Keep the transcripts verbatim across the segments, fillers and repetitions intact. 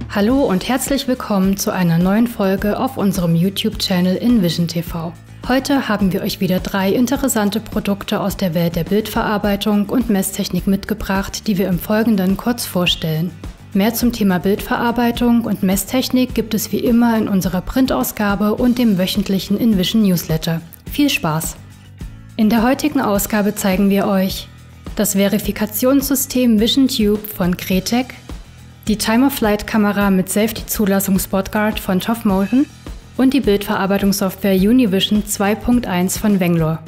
Hallo und herzlich willkommen zu einer neuen Folge auf unserem YouTube-Channel InVision T V. Heute haben wir euch wieder drei interessante Produkte aus der Welt der Bildverarbeitung und Messtechnik mitgebracht, die wir im Folgenden kurz vorstellen. Mehr zum Thema Bildverarbeitung und Messtechnik gibt es wie immer in unserer Printausgabe und dem wöchentlichen InVision Newsletter. Viel Spaß! In der heutigen Ausgabe zeigen wir euch das Verifikationssystem VisionTube von Cretec, die Time-of-Flight-Kamera mit Safety-Zulassung SpotGuard von ToffMotion und die Bildverarbeitungssoftware Univision zwei Punkt eins von Venglor.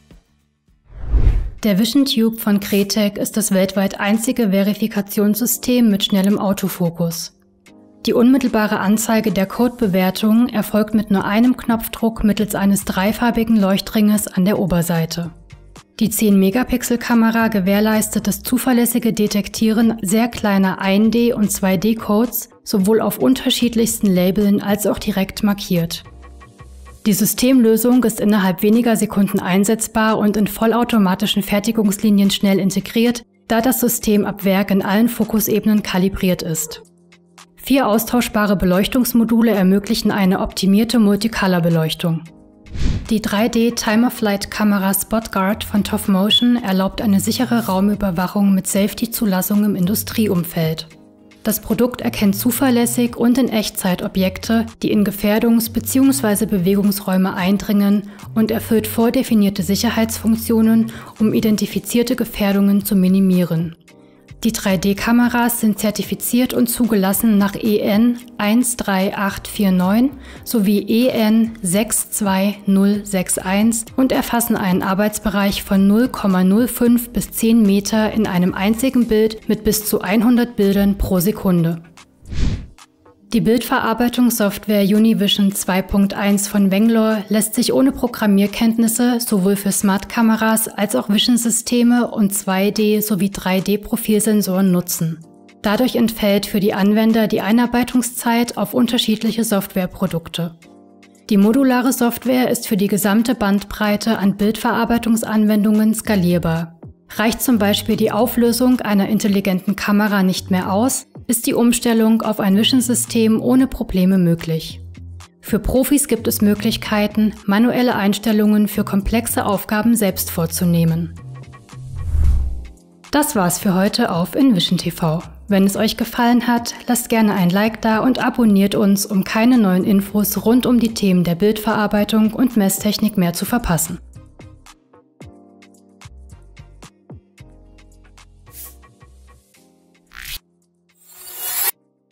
Der VisionTube von Cretec ist das weltweit einzige Verifikationssystem mit schnellem Autofokus. Die unmittelbare Anzeige der Codebewertung erfolgt mit nur einem Knopfdruck mittels eines dreifarbigen Leuchtringes an der Oberseite. Die zehn Megapixel Kamera gewährleistet das zuverlässige Detektieren sehr kleiner eins D- und zwei D Codes, sowohl auf unterschiedlichsten Labeln als auch direkt markiert. Die Systemlösung ist innerhalb weniger Sekunden einsetzbar und in vollautomatischen Fertigungslinien schnell integriert, da das System ab Werk in allen Fokusebenen kalibriert ist. Vier austauschbare Beleuchtungsmodule ermöglichen eine optimierte Multicolor-Beleuchtung. Die drei D Time-of-Flight-Kamera SpotGuard von ToffMotion erlaubt eine sichere Raumüberwachung mit Safety-Zulassung im Industrieumfeld. Das Produkt erkennt zuverlässig und in Echtzeit Objekte, die in Gefährdungs- bzw. Bewegungsräume eindringen, und erfüllt vordefinierte Sicherheitsfunktionen, um identifizierte Gefährdungen zu minimieren. Die drei D Kameras sind zertifiziert und zugelassen nach E N eins drei acht vier neun sowie E N sechs zwei null sechs eins und erfassen einen Arbeitsbereich von null Komma null fünf bis zehn Meter in einem einzigen Bild mit bis zu hundert Bildern pro Sekunde. Die Bildverarbeitungssoftware Univision zwei Punkt eins von Venglor lässt sich ohne Programmierkenntnisse sowohl für Smart-Kameras als auch Vision-Systeme und zwei D- sowie drei D-Profilsensoren nutzen. Dadurch entfällt für die Anwender die Einarbeitungszeit auf unterschiedliche Softwareprodukte. Die modulare Software ist für die gesamte Bandbreite an Bildverarbeitungsanwendungen skalierbar. Reicht zum Beispiel die Auflösung einer intelligenten Kamera nicht mehr aus, ist die Umstellung auf ein Vision-System ohne Probleme möglich. Für Profis gibt es Möglichkeiten, manuelle Einstellungen für komplexe Aufgaben selbst vorzunehmen. Das war's für heute auf InVision T V. Wenn es euch gefallen hat, lasst gerne ein Like da und abonniert uns, um keine neuen Infos rund um die Themen der Bildverarbeitung und Messtechnik mehr zu verpassen.